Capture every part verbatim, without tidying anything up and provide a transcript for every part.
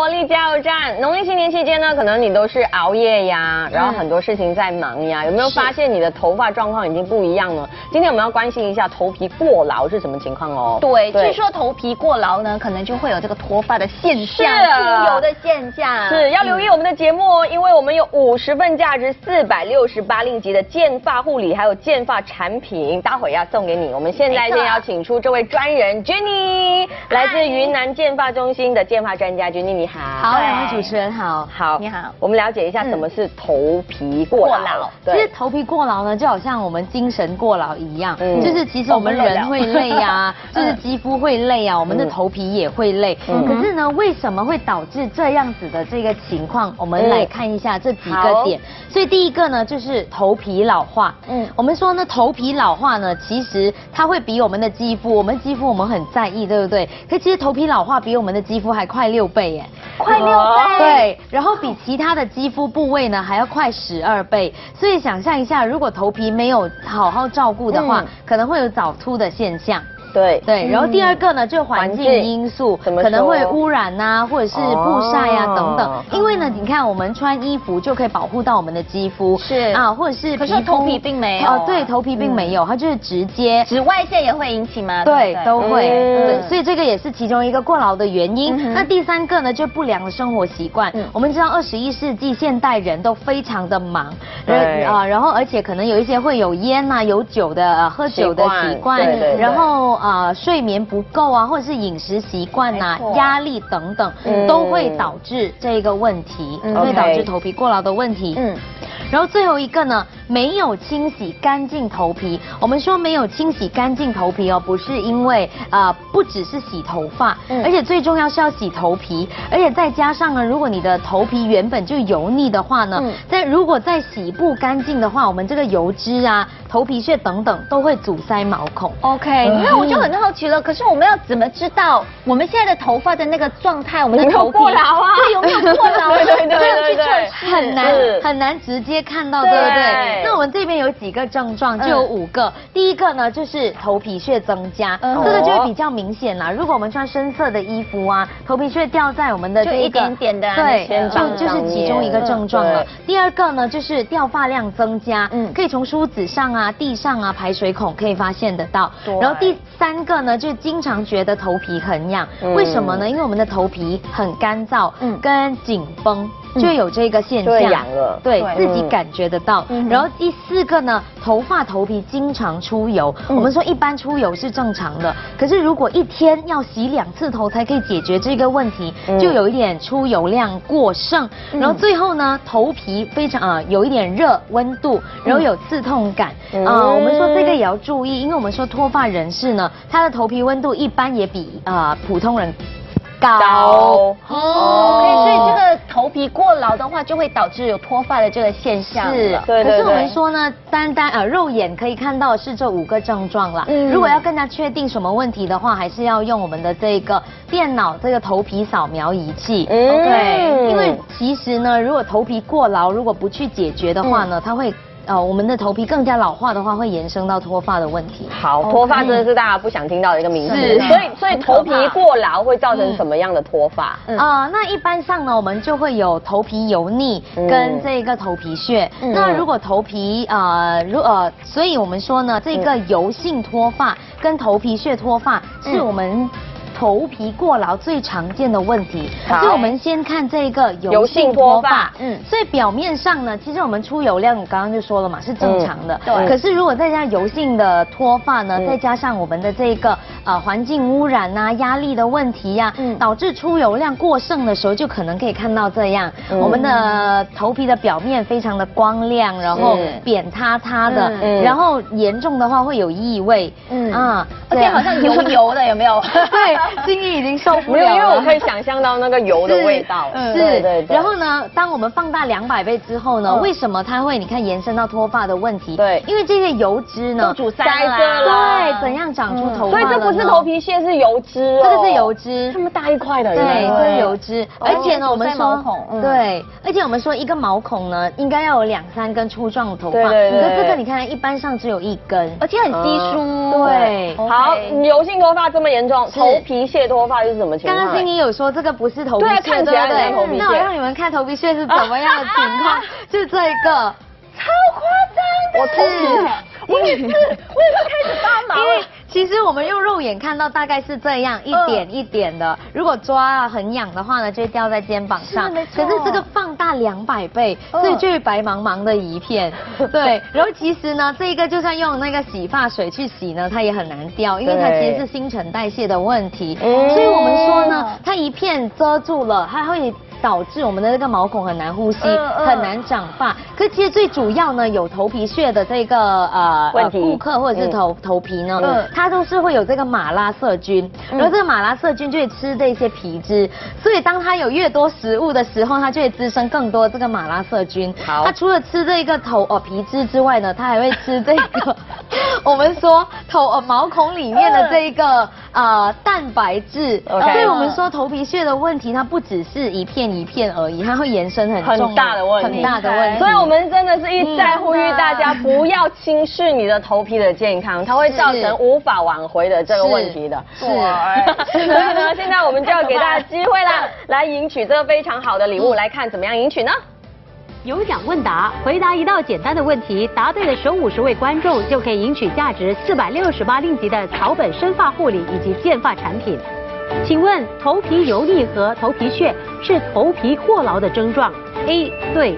活力加油站。农历新年期间呢，可能你都是熬夜呀，然后很多事情在忙呀，有没有发现你的头发状况已经不一样了？今天我们要关心一下头皮过劳是什么情况哦。 对，据说头皮过劳呢，可能就会有这个脱发的现象，出油的现象。 是要留意我们的节目哦，因为我们有五十份价值四百六十八令吉的健发护理，还有健发产品，待会要送给你。我们现在先邀请出这位专人 Jenny， 来自云南健发中心的健发专家 Jenny， 你好。 好，两位主持人好。 好， 你好。 我们了解一下什么是头皮过劳。 其实头皮过劳呢，就好像我们精神过劳一样，嗯、就是其实我们人会累呀、啊，就是肌肤会累啊，我们的头皮也会累。嗯、可是呢，为什么会导致这样子的这个情况？我们来看一下这几个点。所以第一个呢，就是头皮老化。嗯，我们说呢，头皮老化呢，其实它会比我们的肌肤，我们肌肤我们很在意，对不对？可其实头皮老化比我们的肌肤还快六倍耶， 快六倍。 对，然后比其他的肌肤部位呢还要快十二倍。所以想象一下，如果头皮没有好好照顾的话，嗯、可能会有早秃的现象。 对对，然后第二个呢，就环境因素，可能会污染啊，或者是曝晒啊、哦、等等。因为呢，你看我们穿衣服就可以保护到我们的肌肤， 是啊，或者是可是头皮并没有哦，对，头皮并没有，它就是直接紫外线也会引起吗？ 对，都会。对，所以这个也是其中一个过劳的原因。那第三个呢，就不良的生活习惯。我们知道二十一世纪现代人都非常的忙，啊，然后而且可能有一些会有烟啊、有酒的喝酒的习惯，然后。啊，睡眠不够啊，或者是饮食习惯呐、压力等等，嗯、都会导致这个问题，嗯、会导致头皮过劳的问题。嗯。然后最后一个呢，没有清洗干净头皮。我们说没有清洗干净头皮哦，不是因为啊、呃，不只是洗头发，嗯、而且最重要是要洗头皮，而且再加上呢，如果你的头皮原本就油腻的话呢，嗯、但如果再洗不干净的话，我们这个油脂啊、头皮屑等等都会阻塞毛孔。 OK， 那我就很好奇了，可是我们要怎么知道我们现在的头发的那个状态，我们的头皮过劳啊， 对，有没有过劳？ 对对对对对， 很难很难直接看到，对不对？那我们这边有几个症状，就有五个。第一个呢，就是头皮屑增加，这个就会比较明显啦。如果我们穿深色的衣服啊，头皮屑掉在我们的这一点点的， 对，就就是其中一个症状了。第二个呢，就是掉发量增加，嗯，可以从梳子上啊、地上啊、排水孔可以发现得到。然后第三个呢，就经常觉得头皮很痒，为什么呢？因为我们的头皮很干燥，嗯，跟紧绷。就有这个现象， 痒了， 对自己感觉得到。然后第四个呢，头发头皮经常出油。我们说一般出油是正常的，可是如果一天要洗两次头才可以解决这个问题，就有一点出油量过剩。然后最后呢，头皮非常啊有一点热温度，然后有刺痛感啊。我们说这个也要注意，因为我们说脱发人士呢，他的头皮温度一般也比啊普通人高哦。OK， 所以这个头皮过劳的话，就会导致有脱发的这个现象了。 是，对对对。可是我们说呢，单单呃肉眼可以看到是这五个症状啦。嗯。如果要更加确定什么问题的话，还是要用我们的这个电脑这个头皮扫描仪器。嗯。对。因为其实呢，如果头皮过劳，如果不去解决的话呢，它会。呃，我们的头皮更加老化的话，会延伸到脱发的问题。 好，脱发真的是大家不想听到的一个名词。是，所以所以头皮过劳会造成什么样的脱发？啊、 嗯呃，那一般上呢，我们就会有头皮油腻跟这个头皮屑。嗯、那如果头皮呃，如呃，所以我们说呢，这个油性脱发跟头皮屑脱发是我们。头皮过劳最常见的问题，所以我们先看这个油性脱发。嗯，所以表面上呢，其实我们出油量，我刚刚就说了嘛，是正常的。对、嗯。可是如果再加油性的脱发呢，嗯、再加上我们的这个呃环境污染啊、压力的问题呀、啊，嗯、导致出油量过剩的时候，就可能可以看到这样，嗯、我们的头皮的表面非常的光亮，然后扁塌塌的，嗯、然后严重的话会有异味。嗯啊，而且好像油油的，有没有？ 对。心意已经受不了了， 没有，因为我可以想象到那个油的味道。 是，是对对对。然后呢，当我们放大两百倍之后呢，嗯、为什么它会你看延伸到脱发的问题？ 对， 因为这些油脂呢都阻塞了。 对，怎样长出头发、嗯？ 所以这不是头皮屑，是油脂、哦。 这个是油脂， 这么大一块的。 对，这是油脂。 哦、 而且呢，我们说， 嗯、 对，而且我们说一个毛孔呢，应该要有两三根粗壮的头发。 对对对。 可是这个你看，一般上只有一根， 而且很稀疏。 嗯、对。 好，油性脱发这么严重，头皮。 皮屑脱发是什么情况？ 刚刚欣怡有说这个不是头皮屑， 对，看起来很像头皮屑。 那我让你们看头皮屑是怎么样的情况，就这个。 超夸张的，我是，我也是，我也是开始发毛。 因为其实我们用肉眼看到大概是这样一点一点的，如果抓啊很痒的话呢，就会掉在肩膀上。可是这个放大两百倍，所以就会白茫茫的一片。对，然后其实呢，这个就算用那个洗发水去洗呢，它也很难掉，因为它其实是新陈代谢的问题。所以我们说呢，它一片遮住了，它会导致我们的这个毛孔很难呼吸，很难长发。可其实最主要呢，有头皮屑的这个呃问题顾客或者是头头皮呢，它都是会有这个马拉色菌，然后这个马拉色菌就会吃这些皮脂，所以当它有越多食物的时候，它就会滋生更多这个马拉色菌。它除了吃这个头呃皮脂之外呢，它还会吃这个我们说头呃毛孔里面的这个呃蛋白质。所以我们说头皮屑的问题，它不只是一片一片而已，它会延伸很重很大的问题， 很大的问题。 所以我们真的是一再呼吁大家不要轻视你的头皮的健康，它会造成无法挽回的这个问题的。 是， 所以呢，现在我们就要给大家机会啦，来赢取这个非常好的礼物。来看怎么样赢取呢？ 有奖问答，回答一道简单的问题，答对的首五十位观众就可以赢取价值四百六十八令吉的草本生发护理以及健发产品。请问头皮油腻和头皮屑是头皮过劳的症状 ？A 对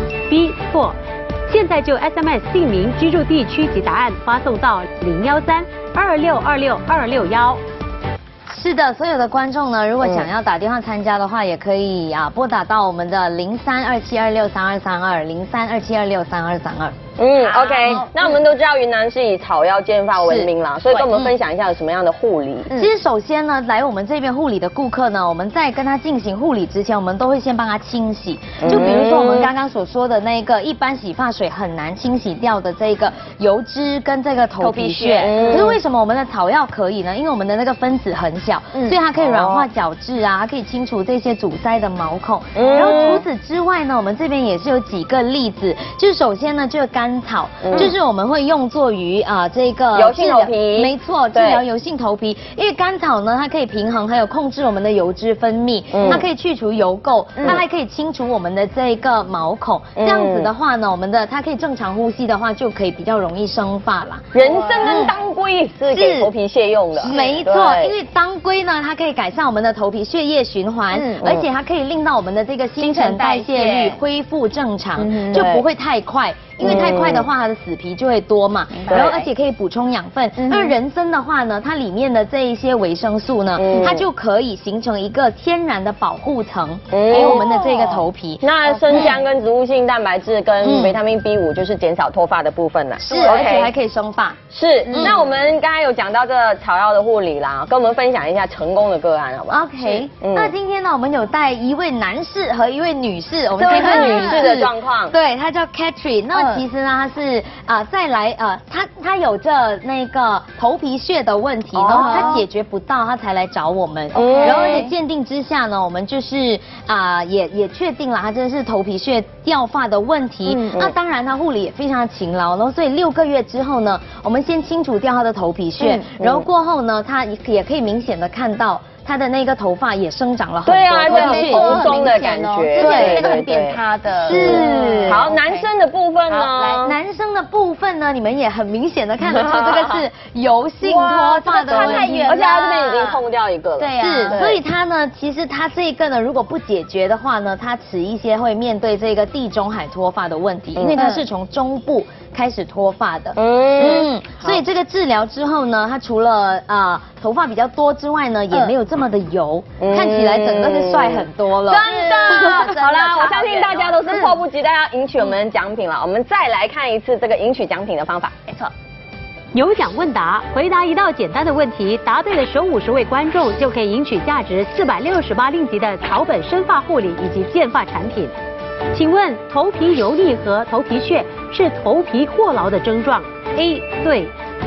，B 错。现在就 S M S 姓名、居住地区及答案发送到零幺三二六二六二六幺。 是的，所有的观众呢，如果想要打电话参加的话，也可以啊拨打到我们的零三二七二六三二三二零三二七二六三二三二。 嗯 ，OK， 那我们都知道云南是以草药健发闻名啦，所以跟我们分享一下有什么样的护理。 嗯、其实首先呢，来我们这边护理的顾客呢，我们在跟他进行护理之前，我们都会先帮他清洗。就比如说我们刚刚所说的那个，一般洗发水很难清洗掉的这个油脂跟这个头皮屑。可是为什么我们的草药可以呢？因为我们的那个分子很小，嗯、所以它可以软化角质啊，可以清除这些阻塞的毛孔。嗯、然后除此之外呢，我们这边也是有几个例子，就是首先呢，就是甘草，嗯、就是我们会用作于啊、呃、这个油性头皮， 没错，治疗油性头皮。因为甘草呢，它可以平衡还有控制我们的油脂分泌，嗯、它可以去除油垢，嗯、它还可以清除我们的这个毛孔。嗯、这样子的话呢，我们的它可以正常呼吸的话，就可以比较容易生发啦。 人参跟当归是给头皮屑用的， 没错，因为当归呢，它可以改善我们的头皮血液循环，嗯、而且它可以令到我们的这个新陈代谢率恢复正常，嗯、就不会太快。因为太快的话，它的死皮就会多嘛，然后而且可以补充养分。那人参的话呢，它里面的这一些维生素呢，它就可以形成一个天然的保护层给我们的这个头皮。 那生姜跟植物性蛋白质跟维他命 B 五就是减少脱发的部分了， 是，而且还可以生发。 是，那我们刚才有讲到这个草药的护理啦，跟我们分享一下成功的个案，好不好 ？OK，那今天呢，我们有带一位男士和一位女士，我们这是女士的状况， 对，她叫 Katrin， 那其实呢，她是啊、呃、再来呃，她她有着那个头皮屑的问题，然后她解决不到，她才来找我们。Okay. 然后而且鉴定之下呢，我们就是啊、呃、也也确定了，她真的是头皮屑掉发的问题。嗯、那当然，她护理也非常勤劳，然后所以六个月之后呢，我们先清除掉她的头皮屑，嗯嗯、然后过后呢，她也可以明显的看到。他的那个头发也生长了很多， 对啊，对，蓬松的感觉， 对，那个很扁塌的， 是。 好，男生的部分呢？ 来，男生的部分呢，你们也很明显的看得出这个是油性脱发的问题， 而且他这边已经空掉一个了， 对啊，是。所以他呢，其实他这个呢，如果不解决的话呢，他迟一些会面对这个地中海脱发的问题，因为他是从中部开始脱发的，嗯嗯，所以这个治疗之后呢，他除了啊、呃、头发比较多之外呢，也没有这么的油，嗯、看起来整个是帅很多了。 真的，好啦，我相信大家都是迫不及待要赢取我们的奖品了。我们再来看一次这个赢取奖品的方法。 没错， 有奖问答，回答一道简单的问题，答对的首五十位观众就可以赢取价值四百六十八令吉的草本生发护理以及健发产品。请问头皮油腻和头皮屑是头皮过劳的症状 ？A 对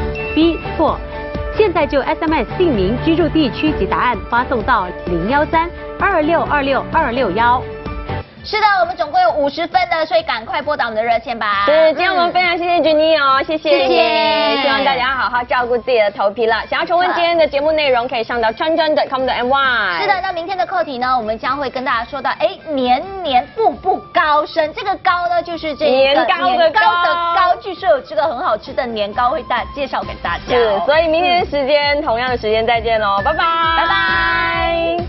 ，B 错。现在就 S M S 姓名、居住地区及答案发送到零幺三二六二六二六幺。 是的，我们总共有五十分的，所以赶快拨打我们的热线吧。 是，今天我们非常谢谢 Jenny 哦，谢谢谢谢， 希望大家好好照顾自己的头皮了。想要重温今天的节目内容，可以上到川川 dot com 的 M Y。 是的，那明天的课题呢，我们将会跟大家说到，哎，年年步步高升，这个高呢就是这个年糕的糕的糕，据说有这个很好吃的年糕会大介绍给大家、哦。 是，所以明天时间、嗯、同样的时间再见喽，拜拜， 拜拜。